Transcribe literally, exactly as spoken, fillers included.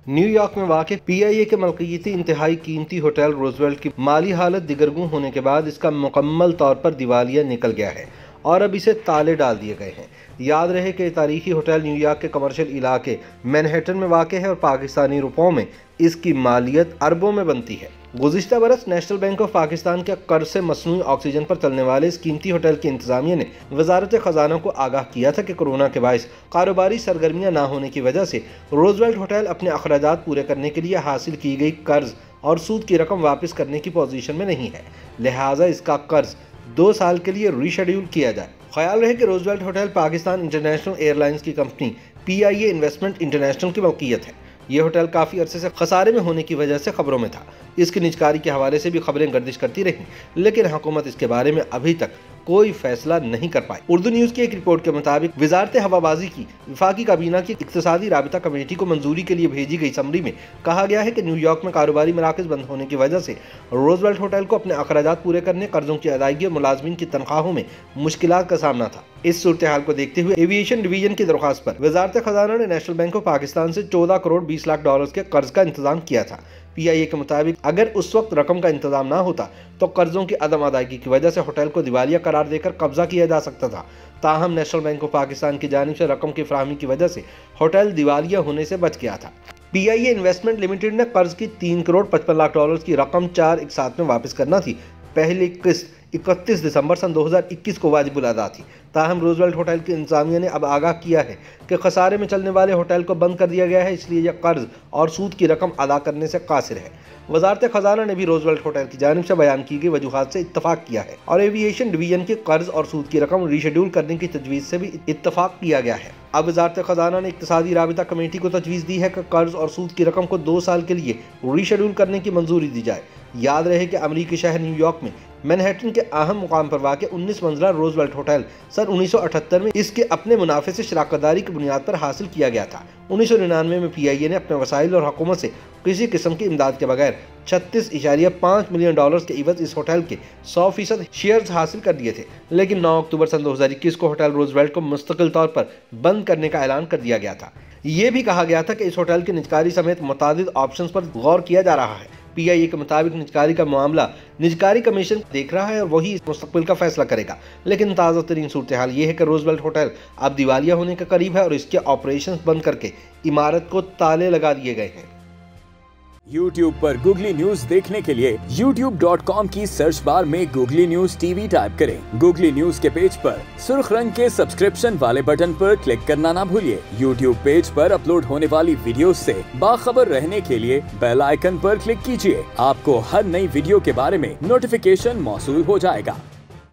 New York में वाक़ PIA के मलकियती इंतहाई कीमती होटल रोजवेल्ट की माली हालत दिगरगू होने के बाद इसका मुकम्मल तौर पर दिवालिया निकल गया है और अब इसे ताले डाल दिए गए हैं। याद रहे कि तारीखी होटल न्यूयॉर्क के कमर्शियल इलाके मैनहट्टन में वाक़ है और पाकिस्तानी रुपयों में इसकी मालियत अरबों में बनती है। गुज़िश्ता बरस नेशनल बैंक ऑफ पाकिस्तान के कर्ज से मसनूई ऑक्सीजन पर चलने वाले इस कीमती होटल की इंतजामिया ने वजारत खजाना को आगाह किया था कि कोरोना के बायस कारोबारी सरगर्मियां ना होने की वजह से रोजवेल्ट होटल अपने अखराजात पूरे करने के लिए हासिल की गई कर्ज और सूद की रकम वापस करने की पोजीशन में नहीं है, लिहाजा इसका कर्ज दो साल के लिए रीशेड्यूल किया जाए। ख्याल रहे कि Roosevelt hotel Pakistan international airlines की कंपनी पीआईए इन्वेस्टमेंट इंटरनेशनल की मलकियत है। ये होटल काफ़ी अरसे से खसारे में होने की वजह से खबरों में था। इसकी निजकारी के हवाले से भी खबरें गर्दिश करती रहीं, लेकिन हुकूमत इसके बारे में अभी तक कोई फैसला नहीं कर पाई। उर्दू न्यूज़ की एक रिपोर्ट के मुताबिक वजारत हवाबाजी की वफाकी काबीना की इक्तिसादी राबिता कमेटी को मंजूरी के लिए भेजी गई समरी में कहा गया है कि न्यूयॉर्क में कारोबारी मराकज़ बंद होने की वजह से रोजवेल्ट होटल को अपने अखराजात पूरे करने, कर्जों की अदायगी और मुलाजमीन की तनख्वाहों में मुश्किलात का सामना था। इस सूरत हाल को देखते हुए एविएशन डिवीजन की दरख्वास्त पर वजारत खजाना ने नेशनल बैंक ऑफ पाकिस्तान से चौदह करोड़ बीस लाख डॉलर के कर्ज का इंतजाम किया था। पीआईए के मुताबिक अगर उस वक्त रकम का इंतजाम ना होता तो कर्जों की अदम अदायगी की वजह से होटल को दिवालिया करार देकर कब्जा किया जा सकता था। ताहम नेशनल बैंक ऑफ पाकिस्तान की जानिब से रकम की फराहमी की वजह से होटल दिवालिया होने से बच गया था। पीआईए इन्वेस्टमेंट लिमिटेड ने कर्ज की तीन करोड़ पचपन लाख डॉलर की रकम चार एक साथ में वापस करना थी। पहली किस्त इकतीस दिसंबर सन दो हज़ार इक्कीस को वाजिबुल अदा थी। ताहम रोजवेल्ट होटल की इंतजामिया ने अब आगाह किया है कि खसारे में चलने वाले होटल को बंद कर दिया गया है, इसलिए यह कर्ज और सूद की रकम अदा करने से कासिर है। वजारत खजाना ने भी रोजवेल्ट होटल की जानिब से बयान की गई वजूहात से इत्तफाक किया है और एविएशन डिवीजन के कर्ज और सूद की रकम रीशेड्यूल करने की तजवीज़ से भी इत्तफाक किया गया है। अब वजारत खजाना ने इक्तिसादी राबिता कमेटी को तजवीज़ दी है कि कर्ज और सूद की रकम को दो साल के लिए रीशेड्यूल करने की मंजूरी दी जाए। याद रहे कि अमरीकी शहर न्यूयॉर्क में मैनहट्टन के अहम मुकाम पर वाक़ उन्नीस मंजिला रोजवेल्ट होटल सन उन्नीस सौ अठहत्तर में इसके अपने मुनाफे से शराकतदारी की बुनियाद पर हासिल किया गया था। उन्नीस सौ निन्यानवे में पीआईए ने अपने वसाइल और हुकूमत से किसी किस्म की इमदाद के बगैर छत्तीस इशारिया पाँच मिलियन डॉलर के इवज इस होटल के सौ फीसद शेयर्स हासिल कर दिए थे, लेकिन नौ अक्टूबर सन दो हज़ार इक्कीस को होटल रोजवेल्ट को मुस्तकिल तौर पर बंद करने का ऐलान कर दिया गया था। ये भी कहा गया था कि इस होटल की निजकारी समेत मुतादिद ऑप्शंस पर गौर किया जा रहा है। पीआईए के मुताबिक निजकारी का मामला निजकारी कमीशन देख रहा है और वही इस मुस्तकबिल का फैसला करेगा, लेकिन ताज़ा तरीन सूरत हाल ये है कि रोजवेल्ट होटल अब दिवालिया होने के करीब है और इसके ऑपरेशंस बंद करके इमारत को ताले लगा दिए गए हैं। यूट्यूब पर गूगली न्यूज देखने के लिए यूट्यूब डॉट कॉम की सर्च बार में गूगली न्यूज टीवी टाइप करें। गूगली न्यूज के पेज पर सुर्ख रंग के सब्सक्रिप्शन वाले बटन पर क्लिक करना ना भूलिए। यूट्यूब पेज पर अपलोड होने वाली वीडियोस से बाखबर रहने के लिए बेल आइकन पर क्लिक कीजिए। आपको हर नई वीडियो के बारे में नोटिफिकेशन मौसूल हो जाएगा।